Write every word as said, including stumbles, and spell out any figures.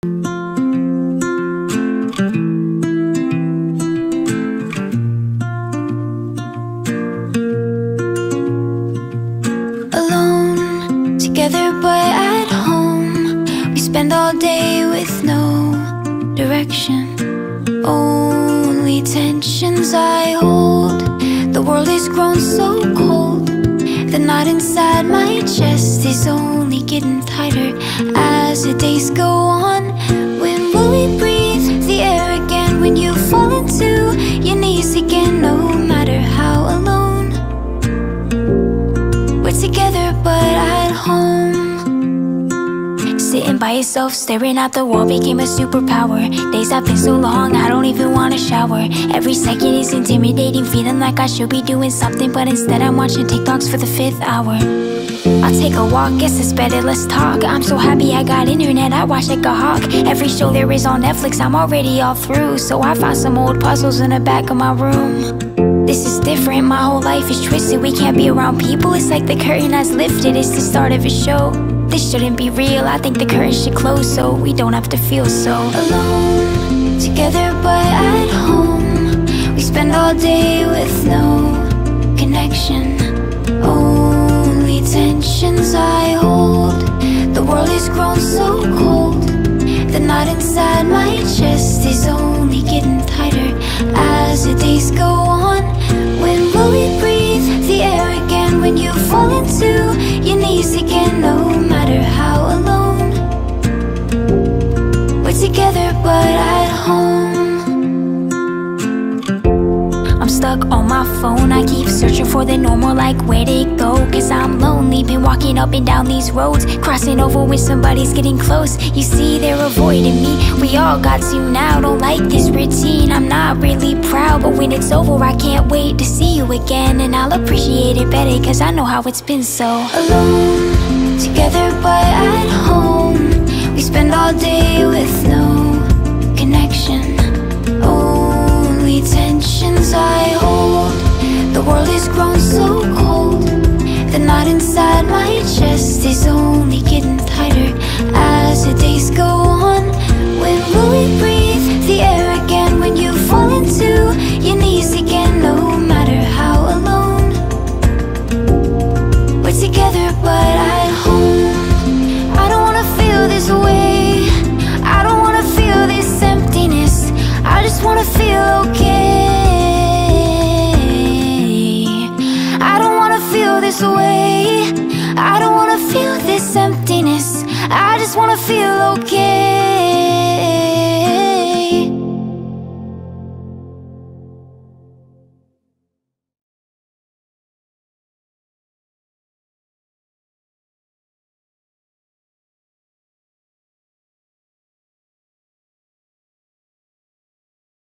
Alone, together but at home. We spend all day with no direction. Only tensions I hold. The world has grown so cold. The knot inside my chest is only getting tighter as the days go on. When will we breathe the air again? When you fall into your knees again? No matter how alone, we're together but at home. Sitting by yourself, staring at the wall became a superpower. Days have been so long, I don't even wanna shower. Every second is intimidating, feeling like I should be doing something, but instead I'm watching TikToks for the fifth hour. I'll take a walk, guess it's better, let's talk. I'm so happy I got internet, I watch like a hawk. Every show there is on Netflix, I'm already all through. So I found some old puzzles in the back of my room. This is different, my whole life is twisted. We can't be around people, it's like the curtain has lifted. It's the start of a show. This shouldn't be real, I think the curtain should close so we don't have to feel so alone, together but at home. We spend all day with no connection. Only tensions I hold. The world has grown so cold. The knot inside my chest is only getting tighter as the days go on. When will we breathe the air again? When you fall into your knees again? No matter how alone, we're together but at home. I'm stuck on my phone, I keep searching for the normal, like where'd it go? Cause I'm lonely, been walking up and down these roads, crossing over when somebody's getting close. You see, they're avoiding me, we all got to now. Don't like this routine, I'm not really proud, but when it's over I can't wait to see you again. And I'll appreciate it better cause I know how it's been so alone, together but at home. We spend all day with no connection. Only tensions I hold. The world has grown so cold. The knot inside my chest is only getting tighter as the days go